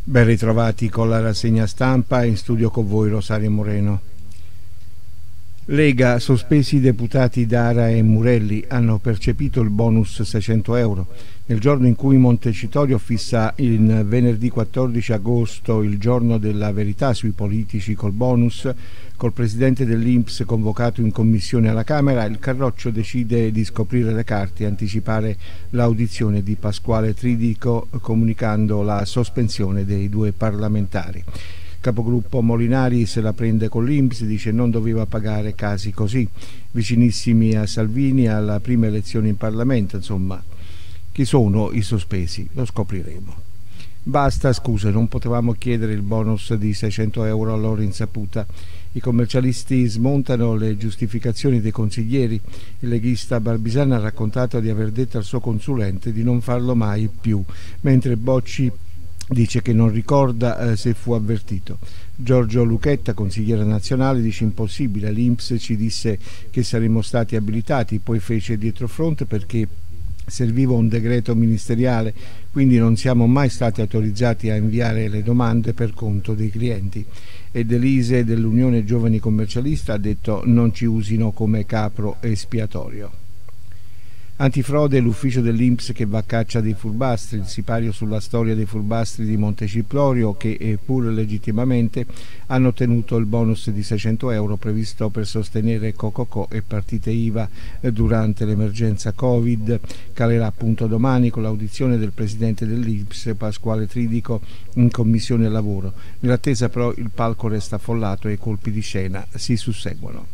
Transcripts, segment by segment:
Ben ritrovati con la rassegna stampa, in studio con voi Rosario Moreno. Lega, sospesi i deputati Dara e Murelli, hanno percepito il bonus 600 euro. Nel giorno in cui Montecitorio fissa il venerdì 14 agosto il giorno della verità sui politici col bonus, col presidente dell'INPS convocato in commissione alla Camera, il Carroccio decide di scoprire le carte e anticipare l'audizione di Pasquale Tridico, comunicando la sospensione dei due parlamentari. Capogruppo Molinari se la prende con l'INPS, dice non doveva pagare casi così, vicinissimi a Salvini alla prima elezione in Parlamento, insomma. Chi sono i sospesi? Lo scopriremo. Basta scuse, non potevamo chiedere il bonus di 600 euro a loro insaputa. I commercialisti smontano le giustificazioni dei consiglieri. Il leghista Barbisano ha raccontato di aver detto al suo consulente di non farlo mai più, mentre Bocci dice che non ricorda se fu avvertito. Giorgio Luchetta, consigliere nazionale, dice impossibile, l'INPS ci disse che saremmo stati abilitati, poi fece dietrofront perché serviva un decreto ministeriale, quindi non siamo mai stati autorizzati a inviare le domande per conto dei clienti. Ed Elise dell'Unione Giovani Commercialista ha detto non ci usino come capro espiatorio. Antifrode, l'ufficio dell'INPS che va a caccia dei furbastri, il sipario sulla storia dei furbastri di Montecitorio che, pur legittimamente, hanno ottenuto il bonus di 600 euro previsto per sostenere Cococò e partite IVA durante l'emergenza Covid. Calerà appunto domani con l'audizione del presidente dell'INPS Pasquale Tridico in commissione lavoro. Nell'attesa però il palco resta affollato e i colpi di scena si susseguono.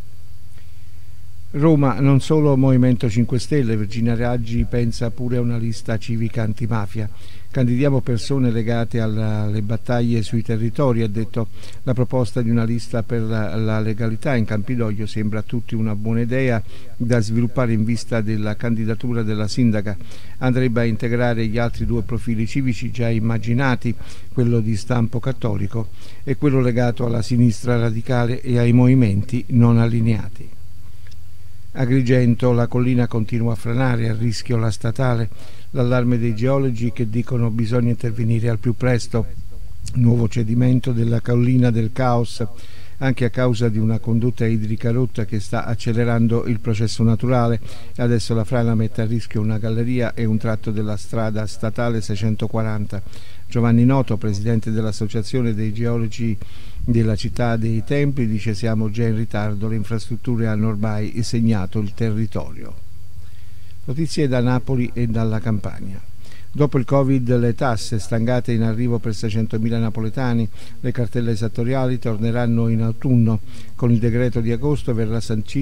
Roma, non solo Movimento 5 Stelle, Virginia Raggi pensa pure a una lista civica antimafia. Candidiamo persone legate alle battaglie sui territori, ha detto. La proposta di una lista per la legalità in Campidoglio sembra a tutti una buona idea da sviluppare in vista della candidatura della sindaca. Andrebbe a integrare gli altri due profili civici già immaginati, quello di stampo cattolico e quello legato alla sinistra radicale e ai movimenti non allineati. Agrigento, la collina continua a franare, a rischio la statale, l'allarme dei geologi che dicono bisogna intervenire al più presto, nuovo cedimento della collina del Caos, anche a causa di una condotta idrica rotta che sta accelerando il processo naturale. Adesso la frana mette a rischio una galleria e un tratto della strada statale 640. Giovanni Noto, presidente dell'Associazione dei Geologi della Città dei Templi, dice siamo già in ritardo, le infrastrutture hanno ormai segnato il territorio. Notizie da Napoli e dalla Campania. Dopo il Covid le tasse stangate in arrivo per 600.000 napoletani, le cartelle esattoriali torneranno in autunno. Con il decreto di agosto verrà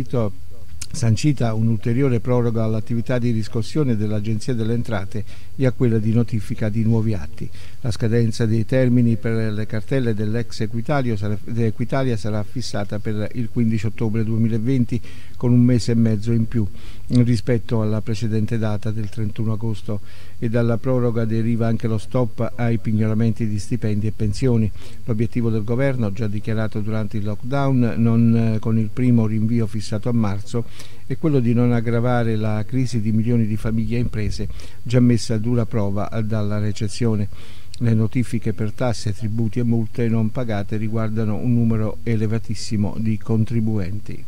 sancita un'ulteriore proroga all'attività di riscossione dell'Agenzia delle Entrate e a quella di notifica di nuovi atti. La scadenza dei termini per le cartelle dell'ex Equitalia sarà fissata per il 15 ottobre 2020 con un mese e mezzo in più rispetto alla precedente data del 31 agosto e dalla proroga deriva anche lo stop ai pignoramenti di stipendi e pensioni. L'obiettivo del governo, già dichiarato durante il lockdown, con il primo rinvio fissato a marzo, è quello di non aggravare la crisi di milioni di famiglie e imprese già messa a dura prova dalla recessione. Le notifiche per tasse, tributi e multe non pagate riguardano un numero elevatissimo di contribuenti.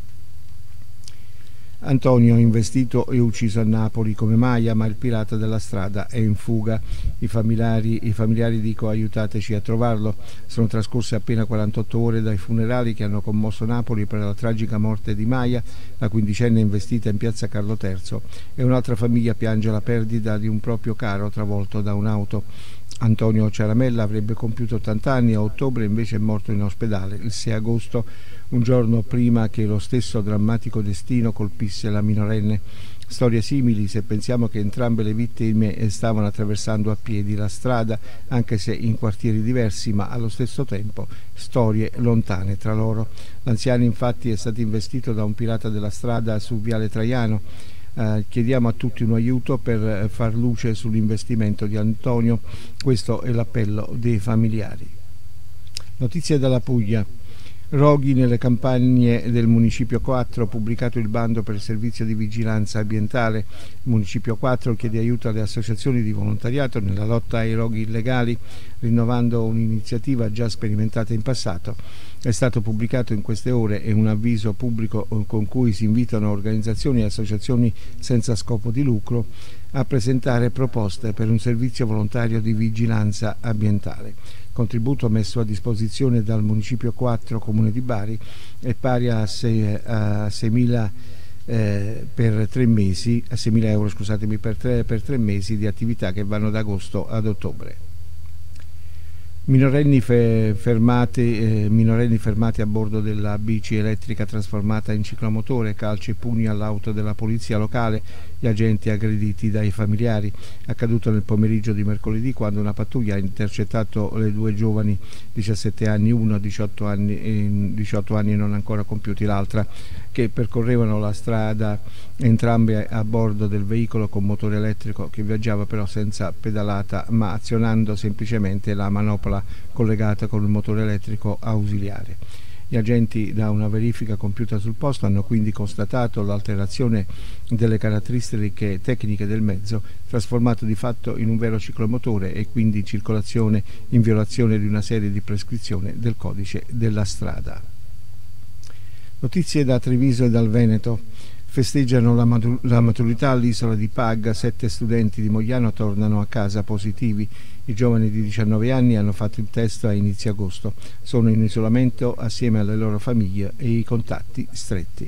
Antonio investito e ucciso a Napoli come Maia, ma il pirata della strada è in fuga. I familiari dico aiutateci a trovarlo. Sono trascorse appena 48 ore dai funerali che hanno commosso Napoli per la tragica morte di Maia, la quindicenne investita in piazza Carlo III, e un'altra famiglia piange la perdita di un proprio caro travolto da un'auto. Antonio Ciaramella avrebbe compiuto 80 anni, a ottobre invece è morto in ospedale il 6 agosto, un giorno prima che lo stesso drammatico destino colpisse la minorenne. Storie simili se pensiamo che entrambe le vittime stavano attraversando a piedi la strada, anche se in quartieri diversi, ma allo stesso tempo storie lontane tra loro. L'anziano infatti è stato investito da un pirata della strada su Viale Traiano. Chiediamo a tutti un aiuto per far luce sull'investimento di Antonio, questo è l'appello dei familiari. Notizie dalla Puglia. Roghi nelle campagne del Municipio 4, pubblicato il bando per il servizio di vigilanza ambientale. Il Municipio 4 chiede aiuto alle associazioni di volontariato nella lotta ai roghi illegali, rinnovando un'iniziativa già sperimentata in passato. È stato pubblicato in queste ore un avviso pubblico con cui si invitano organizzazioni e associazioni senza scopo di lucro a presentare proposte per un servizio volontario di vigilanza ambientale. Il contributo messo a disposizione dal Municipio 4 Comune di Bari è pari a 6.000 per 3 mesi, a 6.000 euro, scusatemi, per 3 mesi di attività che vanno da agosto ad ottobre. Minorenni fermati a bordo della bici elettrica trasformata in ciclomotore, calci e pugni all'auto della polizia locale, gli agenti aggrediti dai familiari. Accaduto nel pomeriggio di mercoledì, quando una pattuglia ha intercettato le due giovani, 17 anni uno, 18 anni non ancora compiuti l'altra, che percorrevano la strada entrambe a bordo del veicolo con motore elettrico, che viaggiava però senza pedalata ma azionando semplicemente la manopola collegata con il motore elettrico ausiliare. Gli agenti, da una verifica compiuta sul posto, hanno quindi constatato l'alterazione delle caratteristiche tecniche del mezzo, trasformato di fatto in un vero ciclomotore e quindi in circolazione in violazione di una serie di prescrizioni del codice della strada. Notizie da Treviso e dal Veneto. Festeggiano la maturità all'isola di Pag. 7 studenti di Mogliano tornano a casa positivi. I giovani di 19 anni hanno fatto il test a inizio agosto. Sono in isolamento assieme alle loro famiglie e i contatti stretti.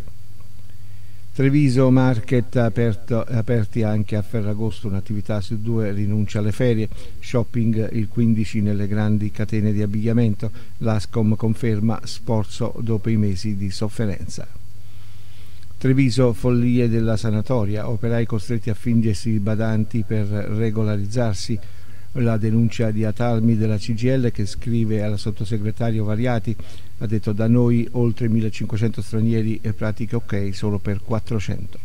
Treviso Market aperti anche a Ferragosto, un'attività su 2 rinuncia alle ferie. Shopping il 15 nelle grandi catene di abbigliamento. L'Ascom conferma sforzo dopo i mesi di sofferenza. Treviso, follie della sanatoria, operai costretti a fingersi badanti per regolarizzarsi. La denuncia di Atalmi della CGIL, che scrive al sottosegretario Variati, ha detto: da noi oltre 1500 stranieri e pratiche ok solo per 400.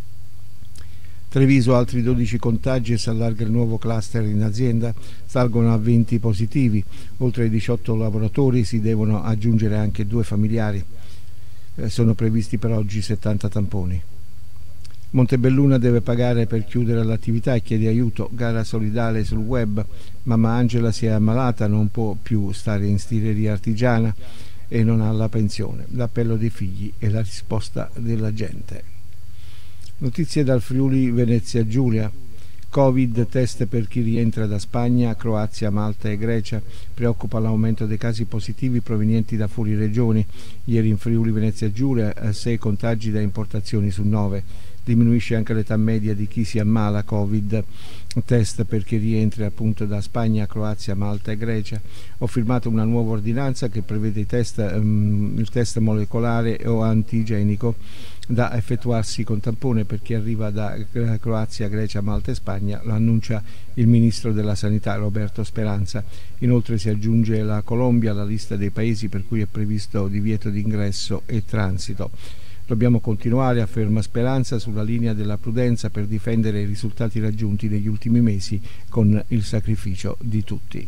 Treviso, altri 12 contagi e si allarga il nuovo cluster in azienda, salgono a 20 positivi, oltre ai 18 lavoratori si devono aggiungere anche 2 familiari. Sono previsti per oggi 70 tamponi. Montebelluna deve pagare per chiudere l'attività e chiede aiuto. Gara solidale sul web. Mamma Angela si è ammalata, non può più stare in stireria artigiana e non ha la pensione. L'appello dei figli e la risposta della gente. Notizie dal Friuli Venezia Giulia. Covid, test per chi rientra da Spagna, Croazia, Malta e Grecia. Preoccupa l'aumento dei casi positivi provenienti da fuori regioni. Ieri in Friuli Venezia Giulia 6 contagi da importazioni su 9. Diminuisce anche l'età media di chi si ammala Covid. Test per chi rientra appunto da Spagna, Croazia, Malta e Grecia. Ho firmato una nuova ordinanza che prevede il test molecolare o antigenico da effettuarsi con tampone per chi arriva da Croazia, Grecia, Malta e Spagna, lo annuncia il ministro della Sanità Roberto Speranza. Inoltre si aggiunge la Colombia alla lista dei paesi per cui è previsto divieto di ingresso e transito. Dobbiamo continuare, afferma Speranza, sulla linea della prudenza per difendere i risultati raggiunti negli ultimi mesi con il sacrificio di tutti.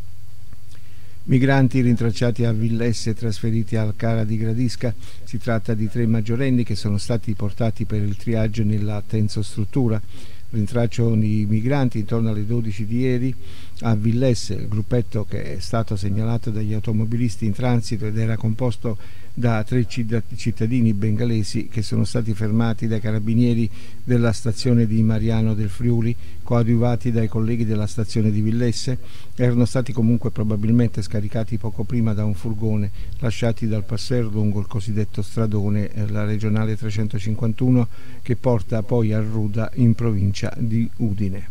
Migranti rintracciati a Villesse e trasferiti al CARA di Gradisca. Si tratta di 3 maggiorenni che sono stati portati per il triaggio nella tensostruttura. Rintraccio di migranti intorno alle 12 di ieri a Villesse, il gruppetto che è stato segnalato dagli automobilisti in transito ed era composto da 3 cittadini bengalesi che sono stati fermati dai carabinieri della stazione di Mariano del Friuli, coadiuvati dai colleghi della stazione di Villesse. Erano stati comunque probabilmente scaricati poco prima da un furgone, lasciati dal passer lungo il cosiddetto stradone, la regionale 351, che porta poi a Ruda in provincia di Udine.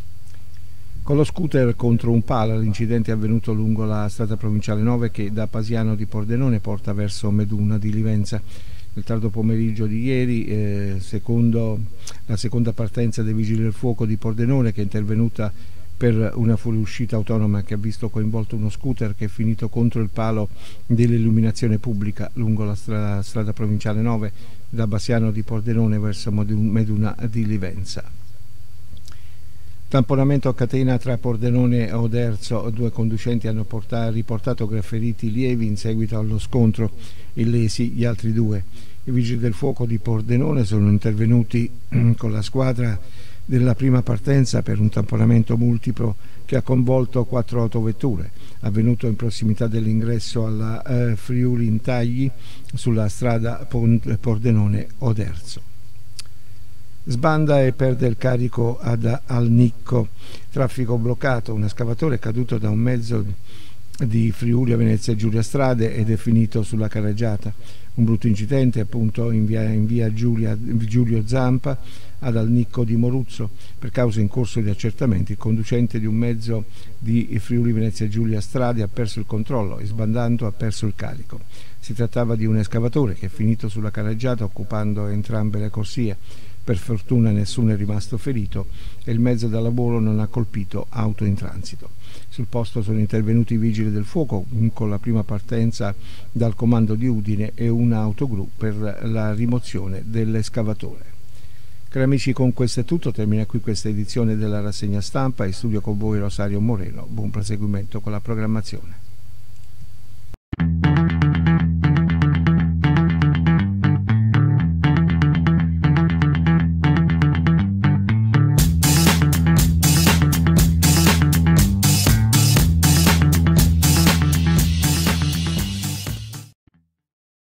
Con lo scooter contro un palo, l'incidente è avvenuto lungo la strada provinciale 9 che da Pasiano di Pordenone porta verso Meduna di Livenza. Nel tardo pomeriggio di ieri, secondo la seconda partenza dei Vigili del Fuoco di Pordenone, che è intervenuta per una fuoriuscita autonoma che ha visto coinvolto uno scooter che è finito contro il palo dell'illuminazione pubblica lungo la strada provinciale 9 da Pasiano di Pordenone verso Meduna di Livenza. Tamponamento a catena tra Pordenone e Oderzo, 2 conducenti hanno riportato feriti lievi in seguito allo scontro, illesi gli altri 2. I vigili del fuoco di Pordenone sono intervenuti con la squadra della prima partenza per un tamponamento multiplo che ha coinvolto 4 autovetture, avvenuto in prossimità dell'ingresso alla Friuli Intagli sulla strada Pordenone-Oderzo. Sbanda e perde il carico ad Alnicco, traffico bloccato, un escavatore è caduto da un mezzo di Friuli a Venezia Giulia Strade ed è finito sulla carreggiata. Un brutto incidente appunto in via Giulio Zampa ad Alnicco di Moruzzo. Per causa in corso di accertamenti il conducente di un mezzo di Friuli Venezia Giulia Strade ha perso il controllo e sbandando ha perso il carico. Si trattava di un escavatore che è finito sulla carreggiata occupando entrambe le corsie. Per fortuna nessuno è rimasto ferito e il mezzo da lavoro non ha colpito auto in transito. Sul posto sono intervenuti i vigili del fuoco con la prima partenza dal comando di Udine e una autogru per la rimozione dell'escavatore. Cari amici, con questo è tutto, termina qui questa edizione della rassegna stampa. In studio con voi Rosario Moreno, buon proseguimento con la programmazione.